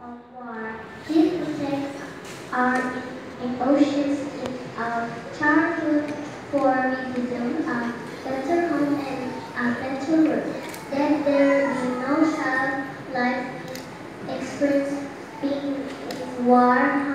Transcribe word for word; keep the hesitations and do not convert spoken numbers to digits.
of war. These effects are emotions of childhood for me to a better home and a better world. That there be no child life experience being in war.